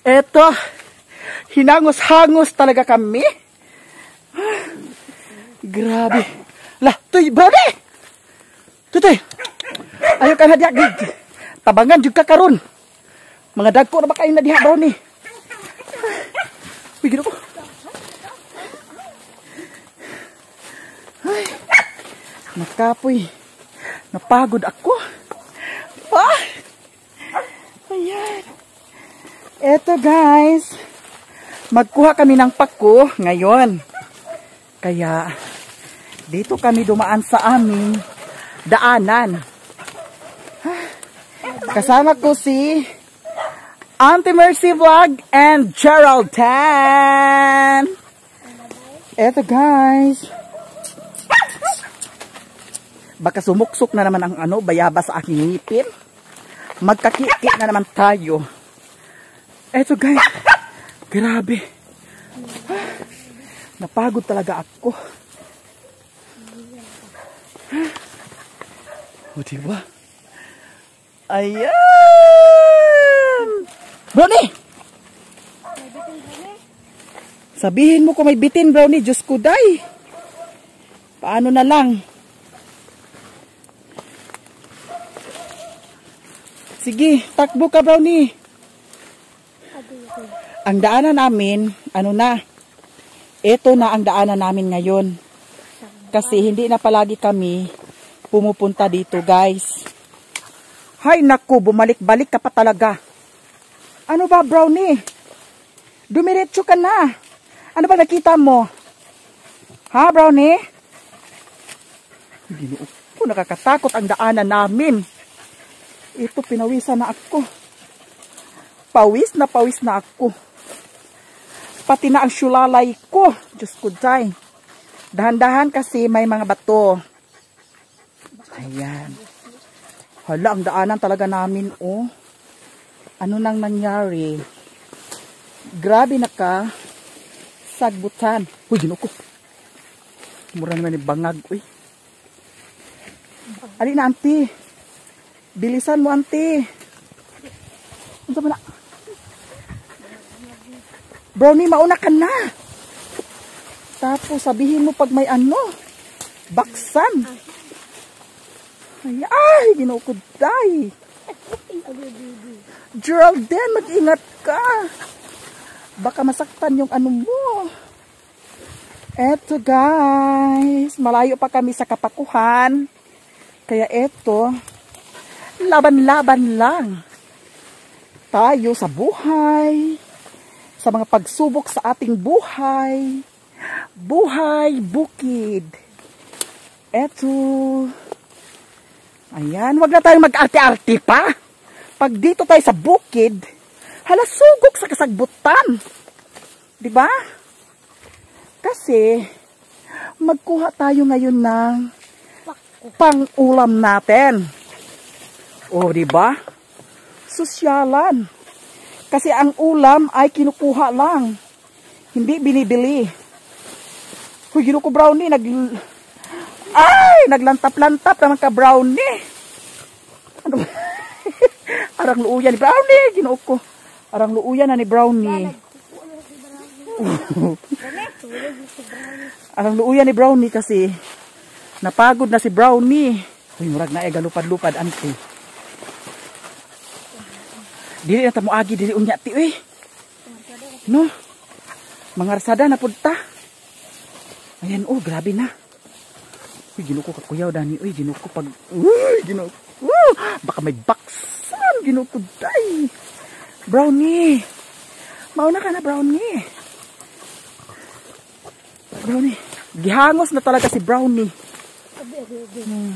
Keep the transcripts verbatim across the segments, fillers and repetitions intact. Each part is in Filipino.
Eto, hinangos-hangos talaga kami. Grabe. Lah, tuy, brownie! Tutoy, ayaw ka na diya, gig. Tabangan juga karon. Mga dagko na ba kayo na diha, brownie? Uy, gino ko. Ay, nakapoy. Napagod ako. Ah! Ayan. Eto guys, magkuha kami ng pako ngayon. Kaya, dito kami dumaan sa aming daanan. Kasama ko si Auntie Mercy Vlog and Gerald Tan. Eto guys. Baka sumuksok na naman ang ano, bayabas sa aking ngipin. Magkakiki na naman tayo. Eto guys. Grabe. Napagod talaga ako. O diba? Ayan! Brownie! Sabihin mo kung may bitin, Brownie. Diyos ko, day. Paano na lang? Sige, takbo ka, Brownie. Ang daanan namin, ano na, ito na ang daanan namin ngayon. Kasi hindi na palagi kami pumupunta dito, guys. Hay, naku, bumalik-balik ka pa talaga. Ano ba, Brownie? Dumiretso ka na. Ano ba nakita mo? Ha, Brownie? Hindi ko nakakatakot ang daanan namin. Ito, pinawisan na ako. Pawis na pawis na ako. Pati na ang syulalay ko. Diyos ko, day. Dahan-dahan kasi may mga bato. Ayan. Hala, ang daanan talaga namin, oh. Ano nang nangyari? Grabe na ka. Sagbutan. Uy, ginuko. Mura naman ni bangag, uy. Ali na, auntie. Bilisan mo, auntie. Ano ba na? Brownie, mauna ka na. Tapos, sabihin mo pag may ano. Baksan. Ay, ay, ginukuday. Geraldine, mag-ingat ka. Baka masaktan yung ano mo. Eto guys, malayo pa kami sa kapakuhan. Kaya eto, laban-laban lang. Tayo sa buhay. Sa mga pagsubok sa ating buhay. Buhay bukid. Eto. Ayan, wag na tayong mag-arte-arte pa. Pag dito tayo sa bukid, halasugok sa kasagbutan. Diba? Kasi, magkuha tayo ngayon ng pang-ulam natin. O, diba? Sosyalan. Kasi ang ulam ay kinukuha lang. Hindi binibili. Huy, ginuko Brownie, nag... Ay, naglantap-lantap naman ka, Brownie. Ano ba? Arang luuyan ni Brownie, ginuok ko. Arang luuyan na ni Brownie. Arang luuyan ni Brownie kasi napagod na si Brownie. Uy, murag na e galupad-lupad, auntie. Dili na tamo agi, dili unya ti, uy. No? Mga rasada na punta. Ayan, oh, grabe na. Uy, ginuko ka kuyaw, Dani. Uy, ginuko pag... Uy, ginuko. Uh, baka may baksan. Ginuko, day. Brownie. Mauna ka na, Brownie. Brownie. Gihangos na talaga si Brownie. Hmm.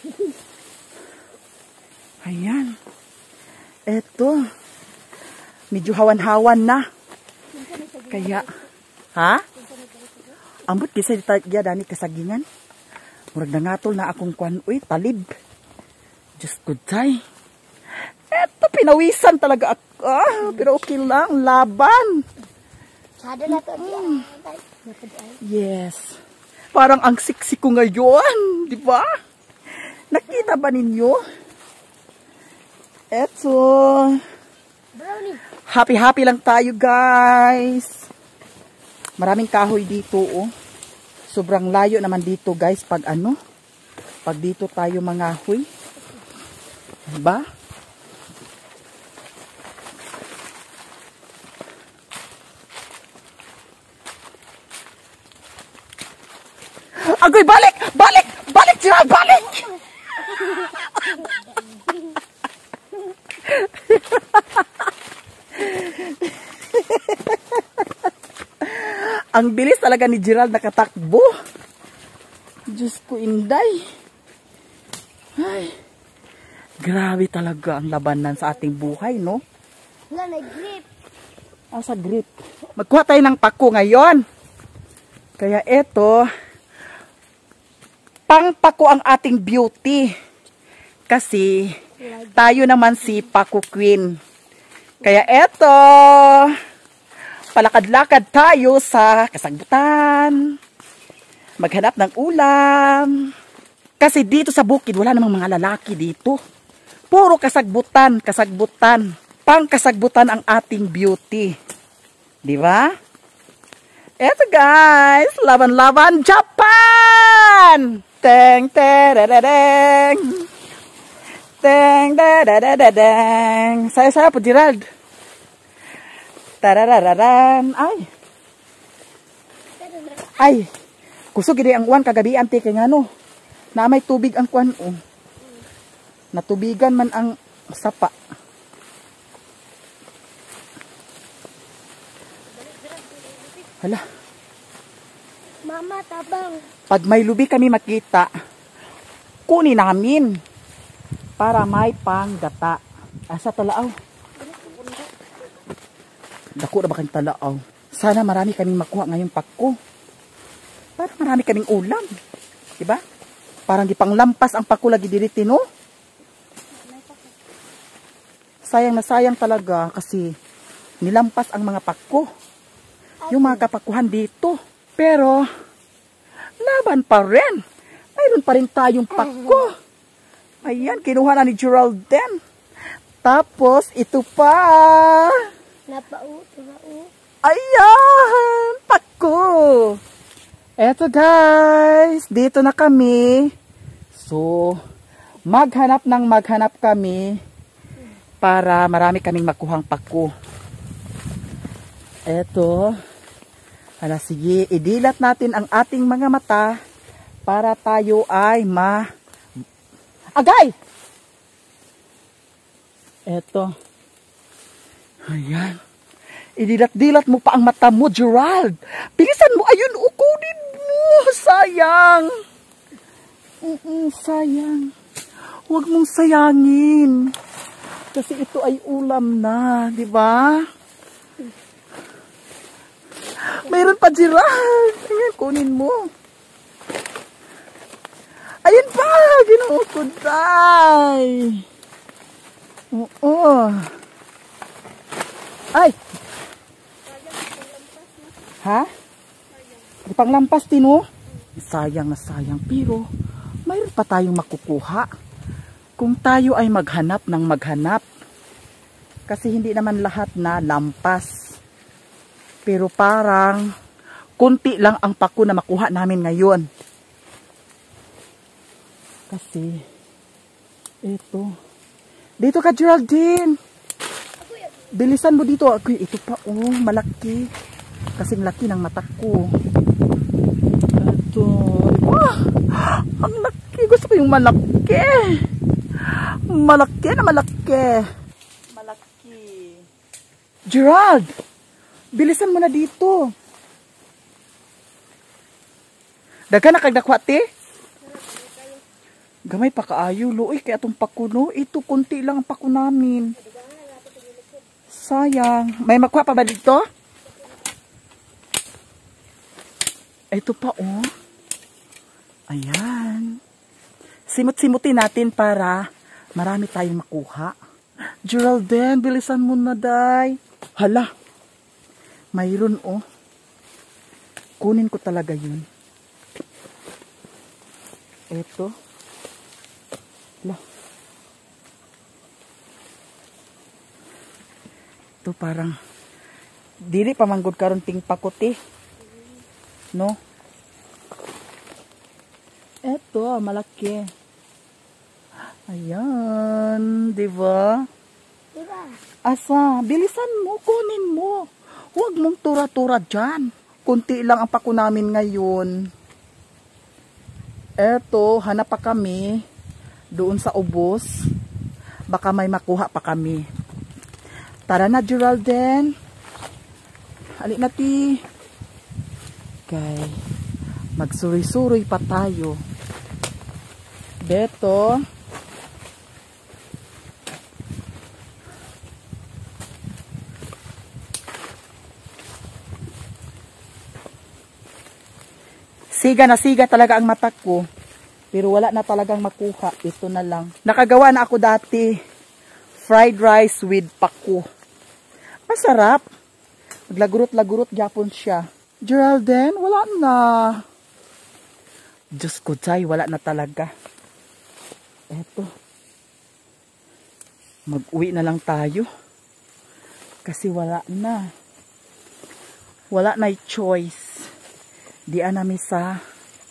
Ayan. Eto. Medyo hawan-hawan na. Kaya, ha? Ambot kisa di tagya, Dani, kasagingan. Murag nangatol na akong kwan, uy, talib. Diyos ko, day. Eto, pinawisan talaga ako. Ah, pero okay lang, laban. Mm. Yes. Parang ang siksi ko ngayon, di ba? Nakita ba ninyo? Eto. Brownie. Happy-happy lang tayo, guys. Maraming kahoy dito, oh. Sobrang layo naman dito, guys, pag ano, pag dito tayo mangahoy. Diba? Agoy, balik! Balik! Balik, Gerald! Balik! Ang bilis talaga ni Gerald nakatakbo. Diyos ko, inday. Ay, grabe talaga ang labanan sa ating buhay, no? Wala, nag-grip. Ah, sa grip. Magkuha tayo ng pako ngayon. Kaya eto, pangpako ang ating beauty. Kasi, tayo naman si Pako Queen. Kaya eto, palakad-lakad tayo sa kasagbutan. Maghanap ng ulam. Kasi dito sa bukid, wala namang mga lalaki dito. Puro kasagbutan, kasagbutan. Pangkasagbutan ang ating beauty. Di ba? Eto guys, laban-laban Japan! Teng, terereng. Teng, terereng. Saya-saya po, Gerald. Tararararan. Ay. Ay. Kusog gini ang uwan kagabi ante kay ngano. Na may tubig ang kuan oh. Natubigan man ang sapa. Hala. Mama, tabang. Pag may lubi kami makita, kunin namin para may panggata. Asa talaaw? Dako na ba kang talaaw? Sana marami kaming makuha ngayong pako. Para marami kaming ulam. Diba? Parang di panglampas ang pako lagi diriti, no? Sayang na sayang talaga kasi nilampas ang mga pako. Yung mga kapakuhan dito. Pero, laban pa rin. Mayroon pa rin tayong pako. Ayan, kinuha na ni Geraldine. Tapos, ito pa. Napao, tumao. Ayan, pako. Eto guys, dito na kami. So, maghanap ng maghanap kami para marami kaming makuhang pako. Eto. Hala, sige, idilat natin ang ating mga mata para tayo ay ma... Agay! Eto. Ayan. Idilat-dilat mo pa ang mata mo, Gerald. Bilisan mo, ayun, ukunin mo. Sayang. Mm-mm, sayang. Huwag mong sayangin. Kasi ito ay ulam na, di ba? Mayroon pa, Gerald. Ayan, kunin mo. Ayun pa, ginuukod ay. Oo. Ay. Ha? Di panglampas tino? Sayang na sayang. Pero, mayroon pa tayong makukuha. Kung tayo ay maghanap ng maghanap. Kasi hindi naman lahat na lampas. Pero parang kunti lang ang pako na makuha namin ngayon. Kasi ito. Dito ka, Geraldine. Bilisan mo dito. Ako, ito pa, oh, malaki. Kasing laki ng mata ko. Ito. Oh, ang laki. Gusto ko yung malaki. Malaki na malaki. Malaki. Gerald! Bilisan mo na dito. Daga na kagdakwa, te? Gamay pa kaayo, luoy, kaya itong pako, no? Ito, kunti lang ang pako namin. Sayang. May makuha pa ba dito? Ito pa, oh. Ayan. Simut-simutin natin para marami tayong makuha. Geraldine, bilisan mo na, day. Hala. Mayroon, oh. Kunin ko talaga yun. Ito. Hala. Eto parang dili pa manggod karon ting pakuti. No? Eto, malaki. Ayan, di ba? Diba? Asa, bilisan mo, kunin mo. Huwag mong tura-tura dyan. Kunti lang ang pako namin ngayon. Eto, hanap pa kami doon sa ubos. Baka may makuha pa kami. Tara na, Geraldine. Halik na, ti. Okay. Magsuri-suri pa tayo. Beto. Siga na siga talaga ang mata ko. Pero wala na talagang makuha. Ito na lang. Nakagawa na ako dati. Fried rice with pako. Masarap. Maglagurot-lagurot gyapon siya. Geraldine, wala na. Diyos ko, Chay, wala na talaga. Eto. Mag-uwi na lang tayo. Kasi wala na. Wala na choice. Diyan namin sa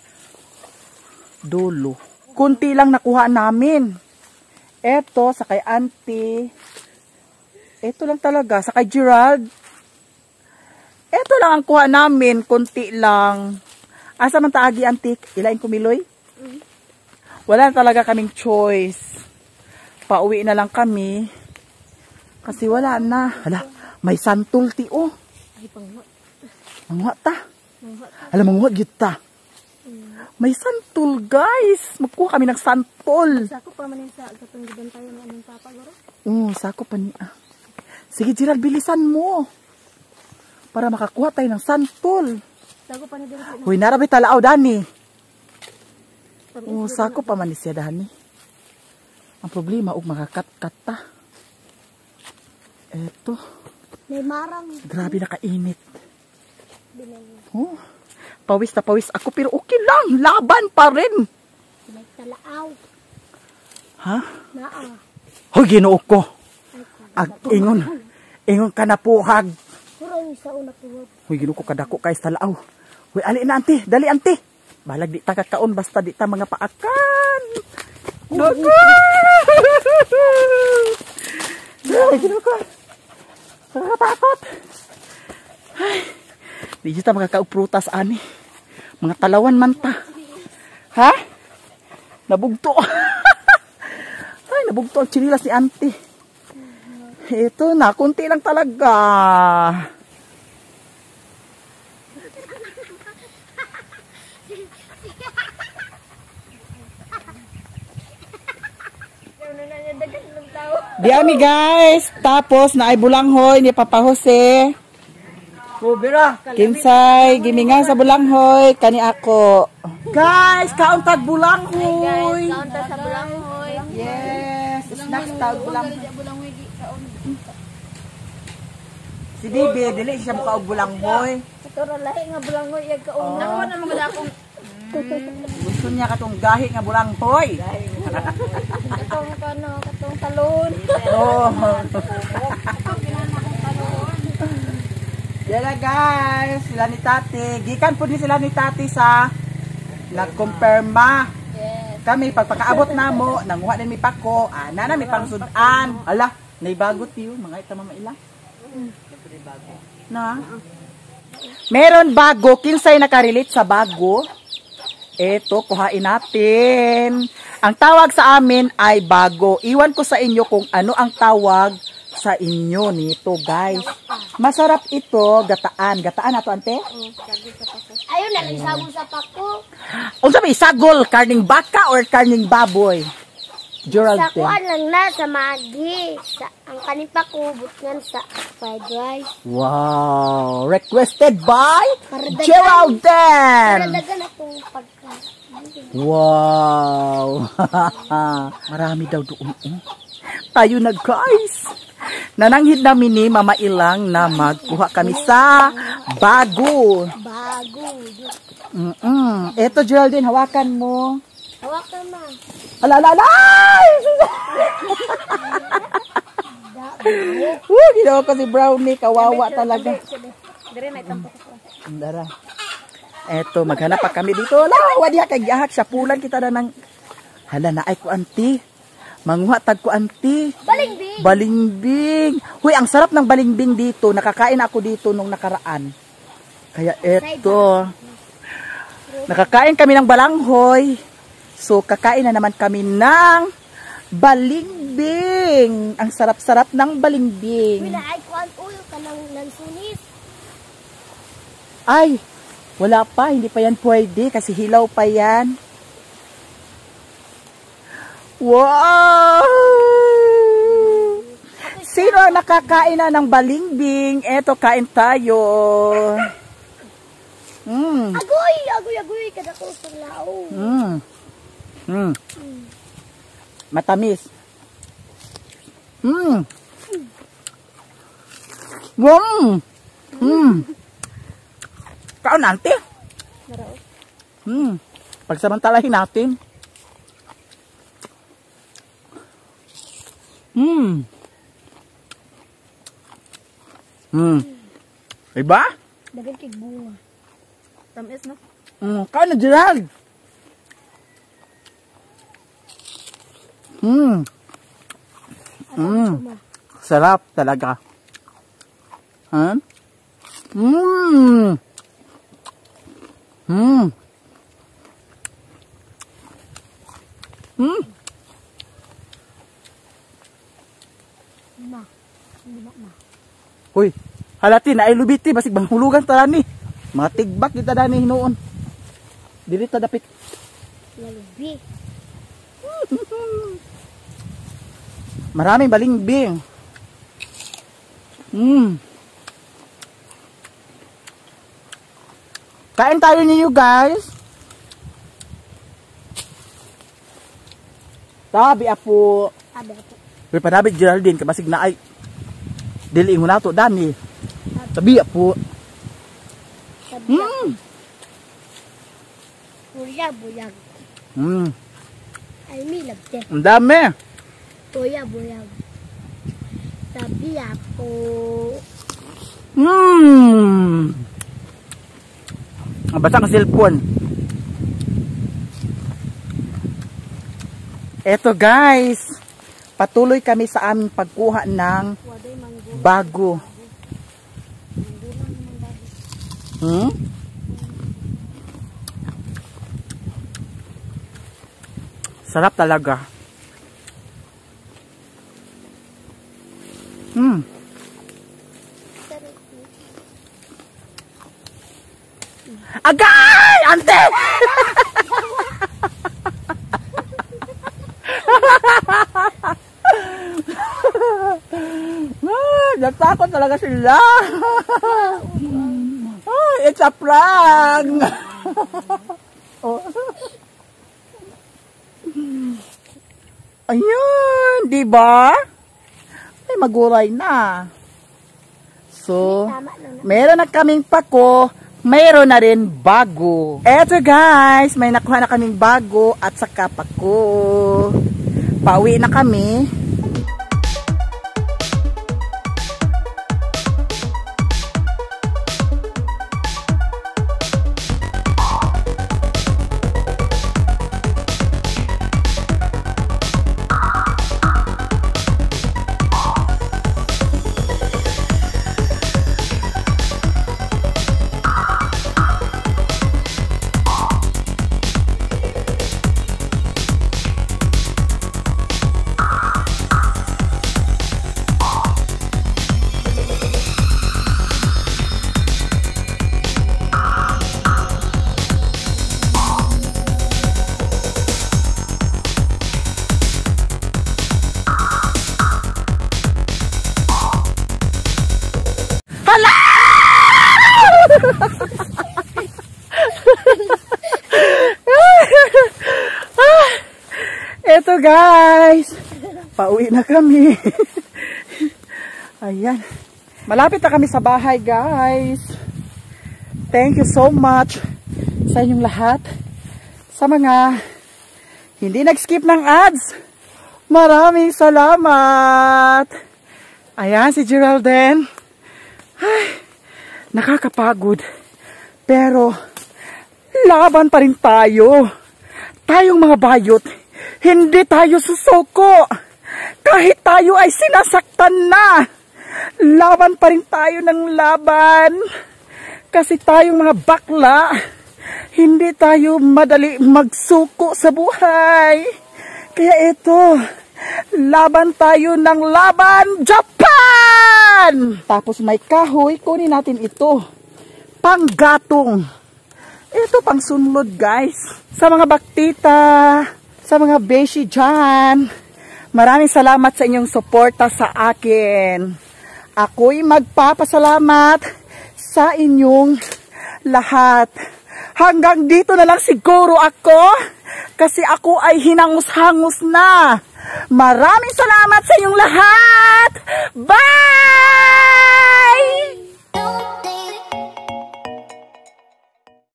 dulo. Kunti lang nakuha namin. Eto, sa kay auntie. Eto lang talaga. Sa kay Gerald. Eto lang ang kuha namin. Kunti lang. Asa man taagi, auntie? Ilain kumiloy? Mm. Wala na talaga kaming choice. Pauwi na lang kami. Kasi wala na. Hala, may santol ti o. Ay, pangwa. Mangwa ta. Hala, mangwa kita. May santol, guys. Magkuha kami ng santol. Sako pa manin sa gatong gibantayan ng aming papa, garo? Oo, sako pa niya. Sige, Gerald, bilisan mo. Para makakuha tayo ng santol. Sako pa ni diri. Huy, narabi talaaw, Dani. Oo, sako pa man siya, Dani. Ang problema, huwag makakat-kat ta. Eto. May marang. Grabe nakainit. Binang. Oh, pawis na pawis ako, pero okay lang. Laban pa rin. May talaaw. Ha? Naa. Hoy, Ginoo ko. Ag ingon. Ingon ka na puhag. Puro yung sa una puwag. Hoy, Ginoo ko kadako kay talaaw. Hoy, ali na, auntie. Dali, auntie. Balag di ta kakaon basta di ta mga paakan. Naku! Ay, Ginoo ko. Nakakatakot. Ay. Di kita makakauprutas, ani. Mga talawan man ta. Ha? Nabugto. Ay, nabugto ang chinilas ni auntie. Ito na, kunti lang talaga. Di ami guys. Tapos na ay bulanghoy ni Papa Jose. Kinsay, giminga sa bulanghoy. Kani ako. Guys, kauntag bulanghoy. Kaunta sa bulanghoy. Yes, snacks tawag bulanghoy. Si Bibi, dili siya mukha og bulanghoy. Ito lahi nga bulanghoy yag kauna. Oh. Ako na mga akong Gusto niya katong gahi nga bulanghoy. katong kano, katong talon. Oh. Yala guys, sila ni Tati. Gikan po ni sila ni Tati sa nagkumpirma. Yes. Kami, pagpakaabot na mo, nanguha din mi pako, ana na mi pangsudan. Ala, naibagot tiyo, mga ita mamaila. Na? Meron bago, kinsay nakarelate sa bago. Eto, kuhain natin. Ang tawag sa amin ay bago. Iwan ko sa inyo kung ano ang tawag sa inyo nito, guys. Masarap ito, gataan. Gataan na to, ante? Ayun na isagol sa pako. Unsa may isagol? Karning baka or karning baboy? Gerald. Sa kuan lang na sa magi. Sa ang kanipa ko butngan sa fried rice. Wow! Requested by Paradagan. Geraldine! Paradagan akong pagka. Wow! Marami daw doon. Oh. Tayo na, guys! Nananghid namin ni Mama Ilang na magkuha kami sa bago. Bago. Mm -mm. Eto, Geraldine, hawakan mo. Hawakan na. Alalalay! Woo, ginawa ko si Brownie. Kawawa talaga. Dara. Eto, maghanap pa kami dito. Lawa diha kay gihak siya. Pulan kita na ng... Hala na ay ko anti. Manguha tag ko anti. Balingbing. Balingbing. Huy, ang sarap ng balingbing dito. Nakakain ako dito nung nakaraan. Kaya eto. Nakakain kami ng balanghoy. So, kakain na naman kami ng balingbing. Ang sarap-sarap ng balingbing. Wala ay kuan uyo ka ng lansunis. Ay, wala pa. Hindi pa yan pwede kasi hilaw pa yan. Wow! Sino ang nakakain na ng balingbing? Eto, kain tayo. Mm. Agoy! Agoy! Agoy! Kada ko sa lao. Mm. Mm. Matamis. Mm. Wow! Mm. Kaon natin. Mm. Pagsamantalahin natin. Mm. Mm. Diba? Dagan kay bunga. Tamis no? Mm. Kaon na Gerald. Mm. Mm. Sarap talaga. Huh? Mm. Mm. Mm. Ma. Hindi ma ma. Uy, halati na ay lubiti basig banghulugan ta ni. Mga tigbak kita dani hinuon. Dili ta dapit. Lalubi. Maraming balingbing. Mm. Kain tayo ninyo guys. Tabi apo. Tabi apo. Uy, panabit Geraldine kabasig na ay dili mo nato dani. Tabi apo. Tabi apo. Mm. Buyag, buyag. Mm. Ay, milagte. Ang dami. Buyag, buyag. Tabi apo. Mmm. Ang basa ng cellphone. Eto guys. Patuloy kami sa aming pagkuha ng bago. Hmm? Sarap talaga. Hmm. Agay! Ante! ah, natakot talaga sila. Oh, it's a prank. Oh. Ayun, di ba? Ay, maguray na. So, meron na kaming pako, mayroon na rin bago. Eto guys, may nakuha na kaming bago at saka pako. Pauwi na kami. Eto guys, pauwi na kami. Ayan, malapit na kami sa bahay guys. Thank you so much sa inyong lahat. Sa mga hindi nag-skip ng ads, maraming salamat. Ayan si Geraldine. Ay, nakakapagod. Pero, laban pa rin tayo. Tayong mga bayot, hindi tayo susuko. Kahit tayo ay sinasaktan na, laban pa rin tayo ng laban. Kasi tayong mga bakla, hindi tayo madali magsuko sa buhay. Kaya ito, laban tayo ng laban, Japan! Tapos may kahoy, kunin natin ito. Panggatong. Ito pang sunlod, guys. Sa mga baktita, sa mga beshi dyan, maraming salamat sa inyong suporta sa akin. Ako'y magpapasalamat sa inyong lahat. Hanggang dito na lang siguro ako kasi ako ay hinangus-hangus na. Maraming salamat sa inyong lahat.